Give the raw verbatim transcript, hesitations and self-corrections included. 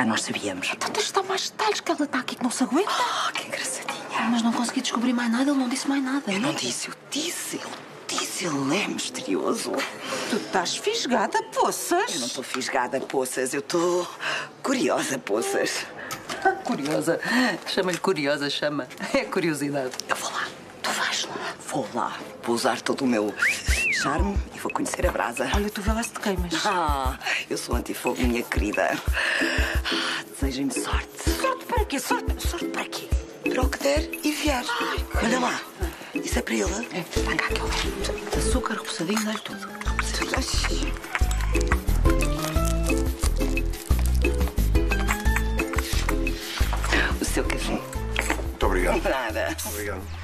já nós sabíamos. Então tens de dar mais detalhes, que ela está aqui que não se aguenta. Ah, que engraçadinha. Mas não consegui descobrir mais nada, ele não disse mais nada. Eu não disse, eu disse, ele disse, ele é misterioso. Tu estás fisgada, poças. Eu não estou fisgada, poças, eu estou curiosa, poças. Curiosa. Chama-lhe curiosa, chama. É curiosidade. Eu vou lá. Tu vais lá? Vou lá. Vou usar todo o meu charme e vou conhecer a brasa. Olha, tu vê lá se te queimas. Ah, eu sou antifogo, minha querida. Ah, desejem-me sorte. Sorte para quê? Sorte, sorte para quê? Para o que der e vier. Olha lá. Isso é para ele? É, dá cá que eu vejo. Açúcar, repousadinho, dá-lhe tudo. O seu café. Muito obrigado. Nada. Obrigado.